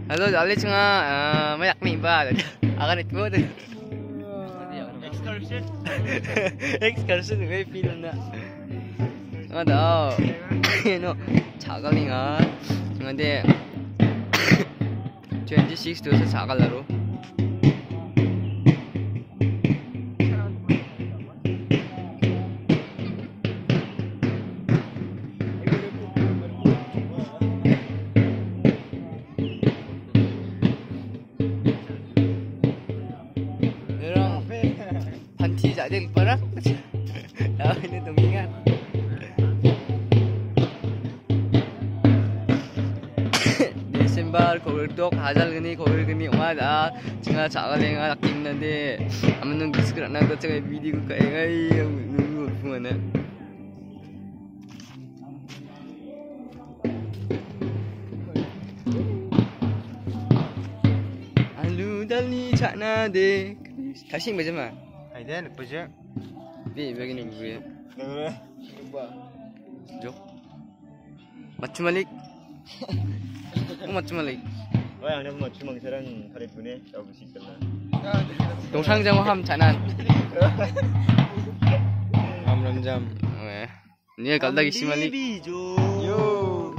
Halo, dali nga mayak ni ba? Akan itu tuh. Excursion. Excursion 왜 film na. Ada. No, 자갈링아. 근데 26 도서 자갈라로. Panci tak ada parah. Tahu ini tumingan. Desember 거울독 하잘그니 거울그니 오마다 제가 자갈랭아 낚기 있는데 아무는 비스크를 안 나도 제가 미디고 가잉아이 너무 부하네. 알루 달리 자나데 다시 뭐지마. Aida nak pergi. Bi begini gue. Dengar. Jo. Macam Malik. Macam Malik. Wah, yang nak cuma sekarang hari punya tahu sih kena. 동상장 함 자난. 함람잠. 왜? 니가 갈다기 심할리. Yo.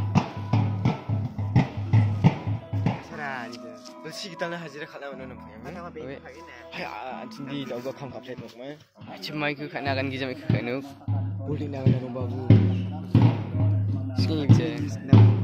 Bersih kita nak hajar kalau nak nampak. Mana apa yang pakai ni? Hai, cindi dah gua kam kapset nak mai. Cemai ke kanakan gijam ke kanuk. Boleh nak babu. Sini bisa.